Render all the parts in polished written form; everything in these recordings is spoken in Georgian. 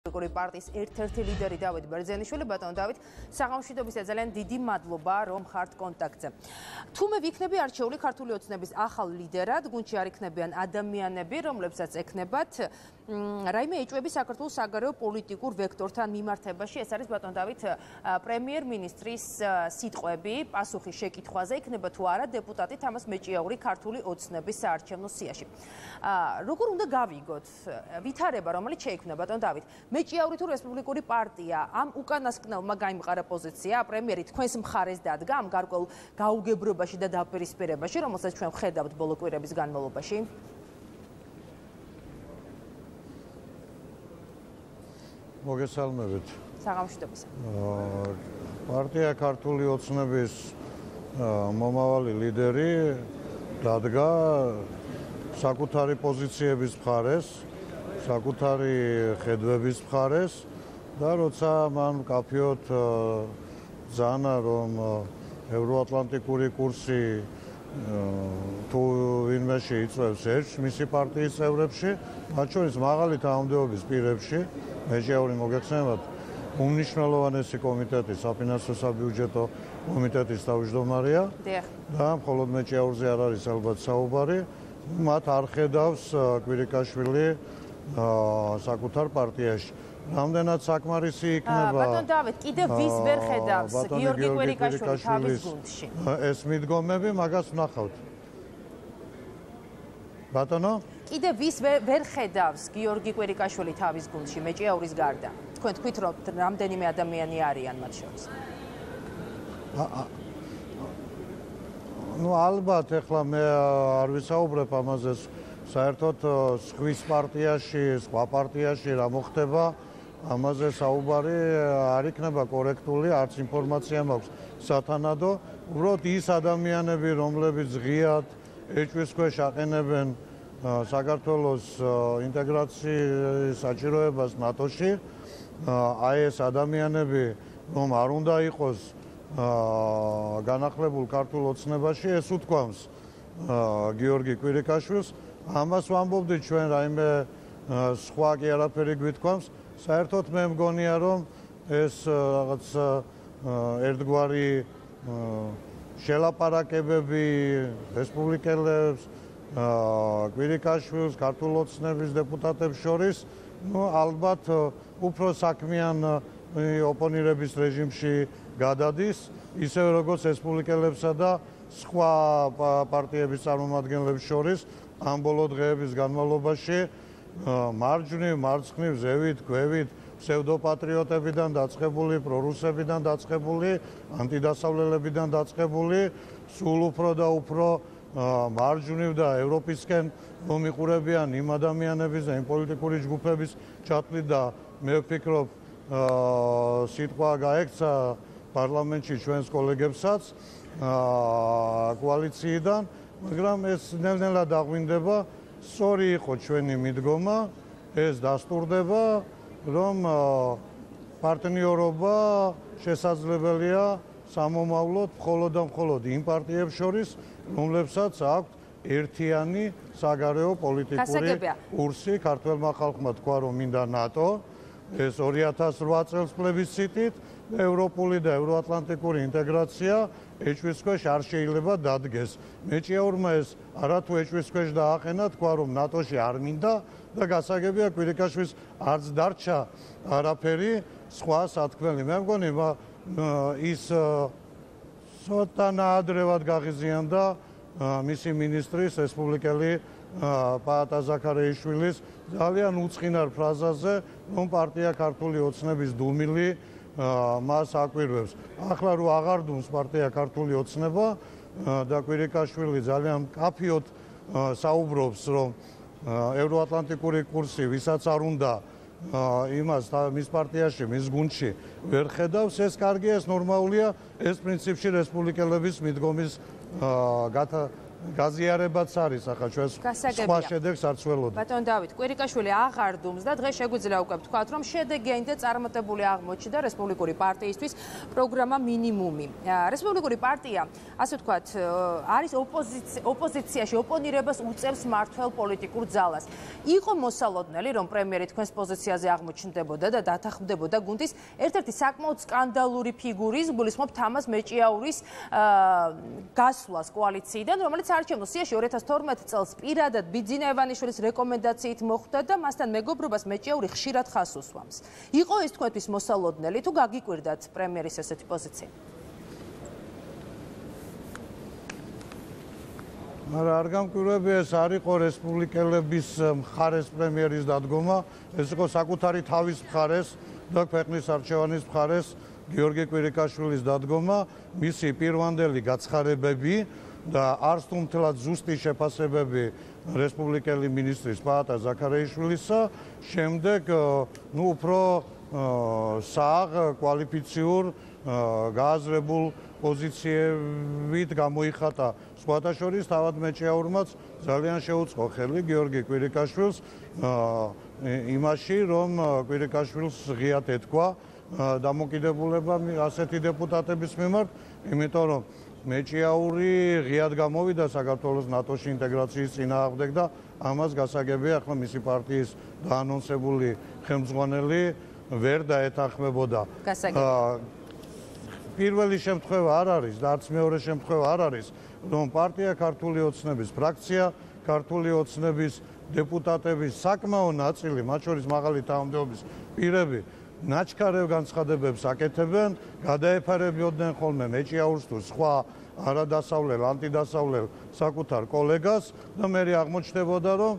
პარტიის ერთ-ერთი ლიდერი დავით ბერძენიშვილი, ბატონო დავით, საღამოშიდობისა ძალიან დიდი მადლობა, რომ ხართ კონტაქტზე. თუ მე ვიქნები არჩეული ქართული ოცნების ახალ ლიდერად, გუნდში არ იქნებიან ადამიანები, რომლებსაც ექნებათ რაიმე ეჭვები საქართველოს საგარეო პოლიტიკურ ვექტორთან მიმართებაში. ეს არის ბატონო დავით პრემიერ-მინისტრის სიტყვები, პასუხი შეკითხვაზე, იქნება თუ არა დეპუტატი თამას მეჭიაური ქართული ოცნების საარჩევნო სიაში. როგორ უნდა გავიგოთ ვითარება, რომელიც შეიქმნა ბატონო დავით? მეჭიაური თუ რესპუბლიკური პარტია ამ უკანასკნელმა გაიმყარა პოზიცია, პრემიერი თქვენს მხარეს დადგა ამ გარკვეულ გაუგებრობაში და დაპირისპირებაში, რომელსაც ჩვენ ვხედავთ ბოლო კვირების განმავლობაში? მოგესალმებით. საღამოშიდობისა. პარტია ქართული ოცნების მომავალი ლიდერი დადგა საკუთარი პოზიციების მხარეს, საკუთარი ხედვების მხარეს და როცა მან მკაფიოდ ზანა, რომ ევროატლანტიკური კურსი თუ ვინმე შეიწევს ერთს მისი პარტიის წევრებში, მათ შორის მაღალი თანამდებობის პირებში, მეჭიაური მოგეხსენებათ, უმნიშვნელოვანესი კომიტეტი, საფინანსო საბიუჯეტო კომიტეტის თავმჯდომარეა და მხოლოდ მეჭიაურზე არ არის ალბათ საუბარი, მათ არ ხედავს კვირიკაშვილი საკუთარ პარტიაში. რამდენად საკმარისი იქნება ბატონ დავით, კიდევ ვის ვერ ხედავს გიორგი კვირიკაშვილი თავის გუნდში? ეს მიდგომები მაგას ვნახავთ. ბატონო? კიდევ ვის ვერ ხედავს გიორგი კვირიკაშვილი თავის გუნდში მეჭიაურის გარდა? თქვენ თქვით, რომ რამდენიმე ადამიანი არიან მათ შორის. ნუ ალბათ ეხლა მე არ ვისაუბრებ ამაზე, საერთოდ სხვის პარტიაში, სხვა პარტიაში რა მოხდება, ამაზე საუბარი არ იქნება კორექტული, არც ინფორმაცია მაქვს სათანადო. უბრალოდ ის ადამიანები, რომლებიც ღიად ეჭვის ქვეშ აყენებენ საქართველოს ინტეგრაციის საჭიროებას ნატოში, აი ეს ადამიანები, რომ არ უნდა იყოს განახლებულ ქართულ ოცნებაში, ეს უთქვამს გიორგი კვირიკაშვილს. ამას ვამბობდით ჩვენ, რაიმე სხვა კი არაფერი გვითქვამს. საერთოდ მე მგონია, რომ ეს რაღაც ერთგვარი შელაპარაკებები რესპუბლიკელებს, კვირიკაშვილს, ქართულ ოცნების დეპუტატებს შორის, ნუ ალბათ უფრო საქმიან ოპონირების რეჟიმში გადადის, ისევე როგორც რესპუბლიკელებსა და სხვა პარტიების წარმომადგენლებს შორის ამ ბოლო დღეების განმავლობაში მარჯვნივ, მარცხნივ, ზევით, ქვევით, ფსევდოპატრიოტებიდან დაწყებული, პრორუსებიდან დაწყებული, ანტიდასავლელებიდან დაწყებული, სულ უფრო და უფრო მარჯვნივ და ევროპისკენ მომიყურებიან იმ ადამიანების და იმ პოლიტიკური ჯგუფების ჩათვლით და მე ვფიქრობ სიტყვა გაექცა პარლამენტში ჩვენს კოლეგებსაც კოალიციიდან, მაგრამ ეს ნელ-ნელა დაღვინდება. სწორი იყო ჩვენი მიდგომა, ეს დასტურდება, რომ პარტნიორობა შესაძლებელია სამომავლოდ მხოლოდ და მხოლოდ იმ პარტიებს შორის, რომლებსაც აქვთ ერთიანი საგარეო პოლიტიკური კურსი. ქართველმა ხალხმა თქვა, რომ მინდა ნატო, ეს 2008 წელს პლებისციტით, ევროპული და ევროატლანტიკური ინტეგრაცია ეჭვის ქვეშ არ შეიძლება დადგეს. მეჭიაურმა ეს არათუ ეჭვის ქვეშ დააყენა, თქვა, რომ ნატოში არ მინდა და გასაგებია კვირიკაშვილს არც დარჩა არაფერი სხვა სათქმელი. მე მგონი ის ცოტა ნაადრევად გაღიზიანდა მისი მინისტრის რესპუბლიკელი პაატა ზაქარეიშვილის ძალიან უწყინარ ფრაზაზე, რომ პარტია ქართული ოცნების დუმილი მას აკვირვებს. ახლა რო აღარ დუმს პარტია ქართული ოცნება და კვირიკაშვილი ძალიან მკაფიოდ საუბრობს, რომ ევროატლანტიკური კურსი ვისაც არ უნდა იმას მის პარტიაში, მის გუნდში ვერ ხედავს, ეს კარგია, ეს ნორმალია, ეს პრინციპში რესპუბლიკელების მიდგომის გაზიარებაც არის ახლა ჩვენს სხვა შედეგს არც ველოდი. ბატონ დავით, კვირიკაშვილი აღარ დუმს და დღეს შეგვიძლია უკვე ვთქვათ, რომ შედეგი აინდა წარმატებული აღმოჩნდა რესპუბლიკური პარტიისთვის პროგრამა მინიმუმი. რესპუბლიკური პარტია, ასე ვთქვათ, არის ოპოზიციაში, ოპონირებას უწევს მართველ პოლიტიკურ ძალას. იყო მოსალოდნელი, რომ პრემიერი თქვენს პოზიციაზე აღმოჩნდებოდა და დათანხმდებოდა გუნდის ერთ-ერთი საკმაოდ სკანდალური ფიგურის, გულისხმობ თამაზ მეჭიაურის გასვლას კოალიციიდან, რომელიც არჩევნო სიაში 2012 წელს პირადად ბიძინა ევანიშვილის რეკომენდაციით მოხვდა და მასთან მეგობრობას მეჭიაური ხშირად ხაზს უსვამს. იყო ეს თქვენთვის მოსალოდნელი თუ გაგიკვირდათ პრემიერის ესეთი პოზიცია? მაგრამ არ გამკვირვებია, ეს არ იყო რესპუბლიკელების მხარეს პრემიერის დადგომა, ეს იყო საკუთარი თავის მხარეს და ქვეყნის არჩევანის მხარეს გიორგი კვირიკაშვილის დადგომა, მისი პირვანდელი გაცხარებები და არც თუ მთლად ზუსტი შეფასებები რესპუბლიკელი მინისტრის პაატა ზაქარიაშვილისა, შემდეგ უფრო სააღ კვალიფიციურ გააზრებულ პოზიციებით გამოიხატა. სხვათა შორის თავად მეჭიაურმაც ძალიან შეუწყო ხელი გიორგი კვირიკაშვილს იმაში, რომ კვირიკაშვილს ღიად ეთქვა დამოკიდებულება ასეთი დეპუტატების მიმართ, იმიტომ რომ მეჭიაური ღიად გამოვიდა საქართველოს ნატოში ინტეგრაციის წინააღმდეგ და ამას გასაგებია ახლა მისი პარტიის დაანონსებული ხელმძღვანელი ვერ დაეთანხმებოდა. პირველი შემთხვევა არ არის და არც მეორე შემთხვევა არ არის, რომ პარტია ქართული ოცნების ფრაქცია, ქართული ოცნების დეპუტატების საკმაო ნაწილი, მათ შორის მაღალი თანამდებობის პირები ნაჩქარევ განცხადებებს აკეთებენ, გადაეფარებოდნენ ხოლმე მეჭიაურს თუ სხვა არადასავლელ, ანტიდასავლელ საკუთარ კოლეგას და მე აღმოჩნდებოდა, რომ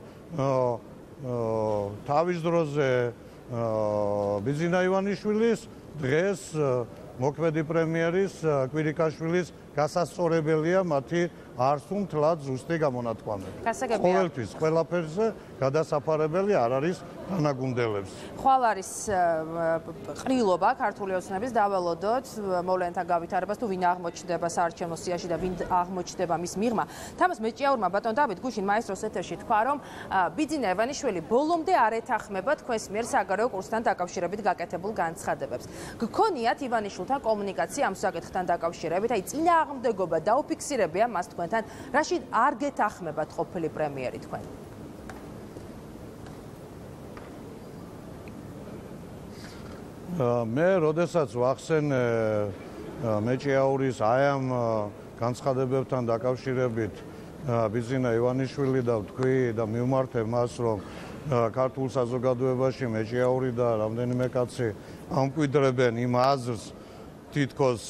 თავის დროზე ბიძინა ივანიშვილის, დღეს მოქმედი პრემიერის კვირიკაშვილის გასასწორებელია მათი არც თუ მთლად ზუსტი გამონათქვამები. ყოველთვის ყველაფერზე გადასაფარებელი არ არის თანაგუნდელებს. ხვალ არის ყრილობა ქართული ოცნების დაველოდოთ მოვლენთა გავითარებას თუ ვინ აღმოჩნდება საარჩევნო სიაში და ვინ აღმოჩნდება მის მიღმა. თამაზ მეჭიაურმა ბატონ დავით გუშინ მაესტროს ეთერში თქვა, რომ ბიძინა ევანიშვილი ბოლომდე არ ეთანხმება თქვენს მიერ საგარეო კურსთან დაკავშირებით გაკეთებულ განცხადებებს. გქონიათ ივანიშვილთან კომუნიკაცია ამ საკითხთან დაკავშირებით, აი წინააღმდეგობა დაუფიქსირებია მას თქვენთან, რაშინ არ გეთანხმებათ ყოფილი პრემიერი თქვენ? მე როდესაც ვახსენე მეჭიაურის აი ამ განცხადებებთან დაკავშირებით ბიძინა ივანიშვილი და ვთქვი და მივმართე მას, რომ ქართულ საზოგადოებაში მეჭიაური და რამდენიმე კაცი ამკვიდრებენ იმ აზრს, თითქოს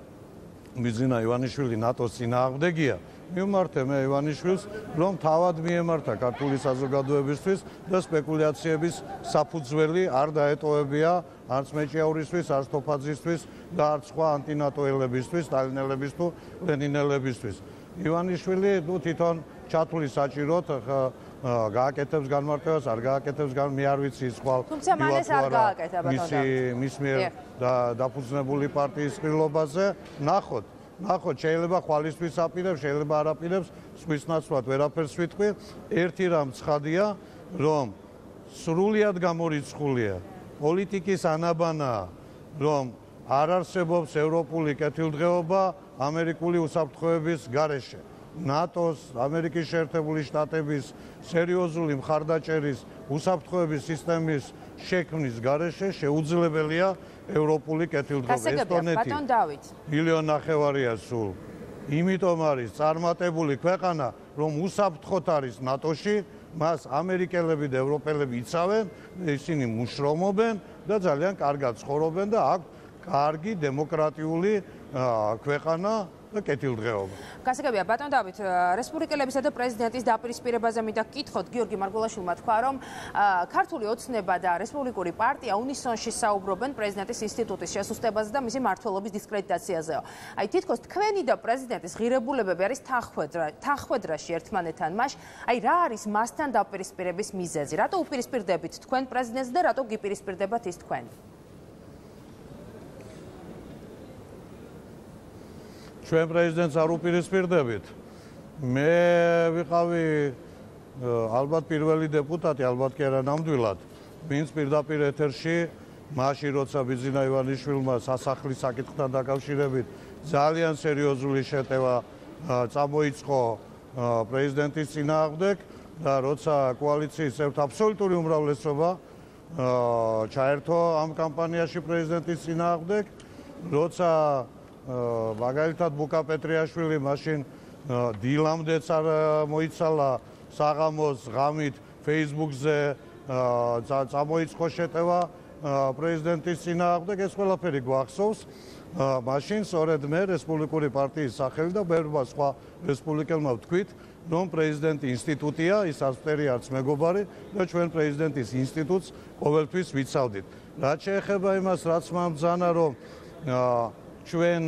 ბიძინა ივანიშვილი ნატოს წინააღმდეგია, მივმართე მე ივანიშვილს, რომ თავად მიემართა ქართული საზოგადოებისთვის და სპეკულაციების საფუძველი არ დაეტოვებია არც მეჭიაურისთვის, არც თოფაძისთვის და არც სხვა ანტინატოელებისთვის, სტალინელებისთვის თუ ლენინელებისთვის. ივანიშვილი თვითონ ჩათვლის საჭიროდ გააკეთებს განმარტებას, არ გააკეთებს მე არ ვიცი სხვა. თუმცა მალეს არ გააკეთა ბატონო. მის მიერ დაფუძნებული პარტიის ყრილობაზე ნახოთ, შეიძლება ხვალისთვის აპირებს, შეიძლება არ აპირებს, სხვის ნაცვლად ვერაფერს ვიტყვი. ერთი რამ ცხადია, რომ სრულიად გამორიცხულია პოლიტიკის ანაბანაა, რომ არ არსებობს ევროპული კეთილდღეობა ამერიკული უსაფრთხოების გარეშე. ნატოს, ამერიკის შეერთებული შტატების სერიოზული მხარდაჭერის უსაფრთხოების სისტემის შექმნის გარეშე შეუძლებელია ევროპული კეთილდღეობა. ესტონეთი 1,5 მილიონია სულ. იმიტომ არის წარმატებული ქვეყანა, რომ უსაფრთხოდ არის ნატოში, მას ამერიკელები და ევროპელები იცავენ, ისინი მუშრომობენ და ძალიან კარგად ცხოვრობენ და აქვს კარგი დემოკრატიული ქვეყანა და კეთილდღეობა. გასაგებია ბატონ დავით, რესპუბლიკელებისა და პრეზიდენტის დაპირისპირებაზე მინდა გკითხოთ. გიორგი მარგულაშვილმა თქვა, რომ ქართული ოცნება და რესპუბლიკური პარტია უნისონში საუბრობენ პრეზიდენტის ინსტიტუტის შესუსტებაზე და მისი მმართველობის დისკრედიტაციაზეო. აი თითქოს თქვენი და პრეზიდენტის ღირებულებები არის თანხმედრაში ერთმანეთთან. აი რა არის მასთან დაპირისპირების მიზეზი? რატო უპირისპირდებით თქვენ პრეზიდენტს და რატო გიპირისპირდებათ ის თქვენ? ჩვენ პრეზიდენტს არ უპირისპირდებით. მე ვიყავი ალბათ პირველი დეპუტატი, ალბათ კი არა ნამდვილად, ვინც პირდაპირ ეთერში მაშინ როცა ბიძინა ივანიშვილმა სასახლის საკითხთან დაკავშირებით ძალიან სერიოზული შეტევა წამოიწყო პრეზიდენტის წინააღმდეგ და როცა კოალიციის წევრთა აბსოლუტური უმრავლესობა ჩაერთო ამ კამპანიაში პრეზიდენტის წინააღმდეგ, როცა მაგალითად ბუკა პეტრიაშვილი მაშინ დილამდეც არ მოიცალა საღამოს ღამით Facebook-ზე წამოიწყო შეტევა პრეზიდენტის წინააღმდეგ, ეს ყველაფერი გვახსოვს. მაშინ სწორედ მე რესპუბლიკური პარტიის სახელი და ბევრმა სხვა რესპუბლიკელმა ვთქვით, რომ პრეზიდენტი ინსტიტუტია, ის არც მტერი, არც მეგობარი და ჩვენ პრეზიდენტის ინსტიტუტს ყოველთვის ვიცავდით. რაც შეეხება იმას, რაც მომბრძანა, რომ ჩვენ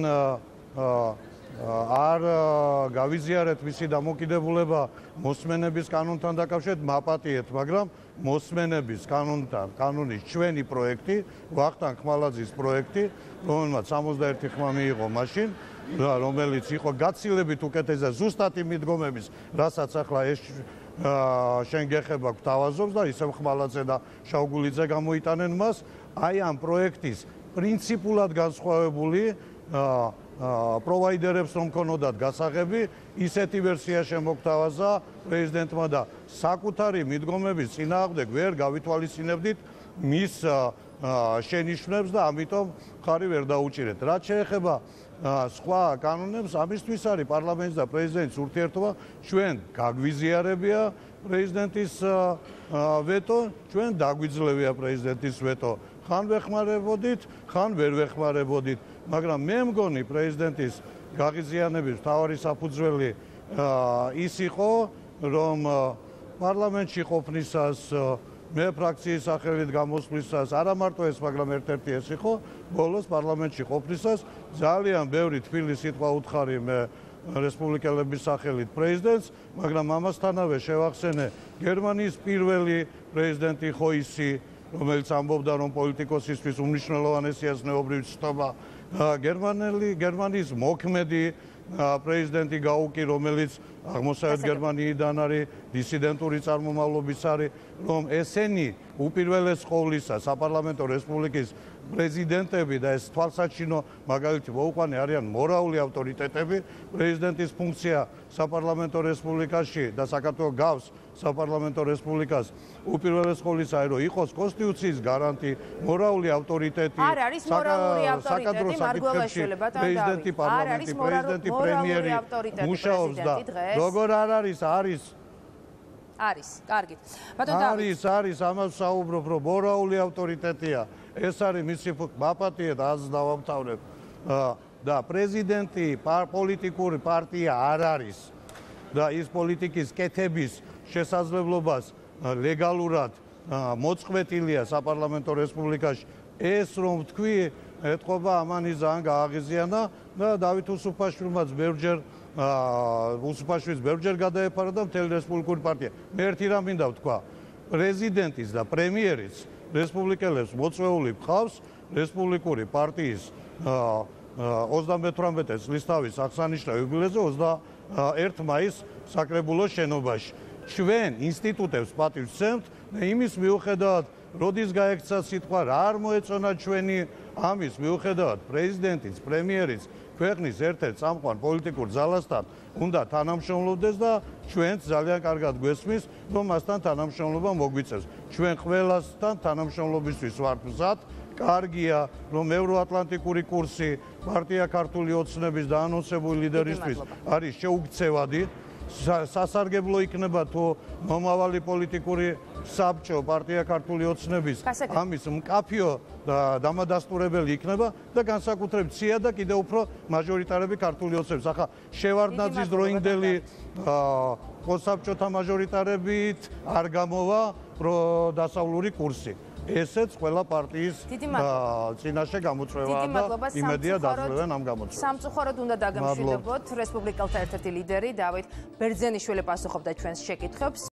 არ გავიზიარეთ მისი დამოკიდებულება მოსმენების კანონთან დაკავშირებით, მაპატიეთ, მაგრამ მოსმენების კანონის ჩვენი პროექტი, ვახტანგ ხმალაძის პროექტი, რომელმაც 61 ხმა მიიღო მაშინ, რომელიც იყო გაცილებით უკეთესი და ზუსტად იმ მიდგომების, რასაც ახლა ეს შენ გეხება გვთავაზობს და ისევ ხმალაძე და შავგულიძე გამოიტანენ მას, აი ამ პროექტის პრინციპულად განსხვავებული პროვაიდერებს რომ ქონოდათ გასაღები, ისეთი ვერსია შემოგთავაზა პრეზიდენტმა და საკუთარი მიდგომების წინააღმდეგ ვერ გავითვალისწინებდით მის შენიშვნებს და ამიტომ ხარი ვერ დაუჭირეთ. რაც შეეხება სხვა კანონებს, ამისთვის არის პარლამენტის და პრეზიდენტის ურთიერთობა, ჩვენ გაგვიზიარებია პრეზიდენტის ვეტო, ჩვენ დაგვიძლევია პრეზიდენტის ვეტო. ხან ვეხმარებოდით, ხან ვერ ვეხმარებოდით, მაგრამ მე მგონი პრეზიდენტის გაღიზიანების მთავარი საფუძველი ის იყო, რომ პარლამენტში ყოფნისას მე ფრაქციის სახელით გამოსვლისას არა მარტო ეს, მაგრამ ერთ-ერთი ეს იყო, ბოლოს პარლამენტში ყოფნისას ძალიან ბევრი თბილი სიტყვა უთხარი მე რესპუბლიკელების სახელით პრეზიდენტს, მაგრამ ამასთანავე შევახსენე გერმანიის პირველი პრეზიდენტი ხოისი, რომელიც ამბობდა, რომ პოლიტიკოსისთვის უმნიშვნელოვანესია ზნეობრივი ცნობა, გერმანიის მოქმედი პრეზიდენტი გაუკი, რომელიც აღმოსავლეთ გერმანიიდან არის, დისიდენტური წარმომავლობის არის, რომ ესენი უპირველეს ყოვლისა საპარლამენტო რესპუბლიკის პრეზიდენტები და ეს თვალსაჩინო მაგალითი მოუყვანე არიან მორალური ავტორიტეტები, პრეზიდენტის ფუნქცია საპარლამენტო რესპუბლიკაში და საქართველოს გავს საპარლამენტო რესპუბლიკას უპირველეს ყოვლისა რომ იყოს კონსტიტუციის გარანტი, მორალური ავტორიტეტი, არ არის მორალური ავტორიტეტი, მარგველაშვილი ბატონო დავით, არ არის მორალური ავტორიტეტი პრეზიდენტი დღეს. როგორ არ არის? არის, კარგი. ბატონო დავით. არის, ამას საუბრობ, რომ მორალური ავტორიტეტია. ეს არის მისი მაპატიეთ, აზრს დავამთავრებ. და პრეზიდენტი პოლიტიკური პარტია არ არის და ის პოლიტიკის კეთების შესაძლებლობას ლეგალურად მოწყვეტილია საპარლამენტო რესპუბლიკაში. ეს რომ თქვი, ეთყობა ამანი ძალიან გააღიზიანა და დავით უსუფაშვილმაც ბევრჯერ გადაეფარა და მთელი რესპუბლიკური პარტია. მე ერთი რამ მინდა ვთქვა, პრეზიდენტის და პრემიერის რესპუბლიკელებს მოწვეული გყავს რესპუბლიკური პარტიის 38 წლის თავის აღსანიშნავ იუბილეზე 21 მაისს საკრებულოს შენობაში. ჩვენ ინსტიტუტებს პატივს ვცემთ და იმის მიუხედავად, როდის გაექცა სიტყვა, რა არ მოეწონა ჩვენი ამის მიუხედავად, პრეზიდენტიც, პრემიერიც ქვეყნის ერთ-ერთ წამყვან პოლიტიკურ ძალასთან უნდა თანამშრომლობდეს და ჩვენც ძალიან კარგად გვესმის, რომ მასთან თანამშრომლობა მოგვიწევს. ჩვენ ყველასთან თანამშრომლობისთვის ვართ მზად. კარგია, რომ ევროატლანტიკური კურსი პარტია ქართული ოცნების დაანონსებული ლიდერისთვის არის შეუქცევადი. სასარგებლო იქნება თუ მომავალი პოლიტიკური საბჭო პარტია ქართული ოცნების ამის მკაფიო და დამადასტურებელი იქნება და განსაკუთრებით ცია და კიდევ უფრო მაჟორიტარები ქართული ოცნების. ახლა შევარდნაძის დროინდელი პოსაბჭოთა მაჟორიტარებით არ გამოვა პროდასავლური კურსი. ესეც ყველა პარტიის წინაშე გამოწვევაა და იმედია დაძლევენ ამ გამოწვევას. სამწუხაროდ უნდა დაგემშვიდობოთ რესპუბლიკელთა ერთ-ერთი ლიდერი დავით ბერძენიშვილი პასუხობდა ჩვენს შეკითხვებს.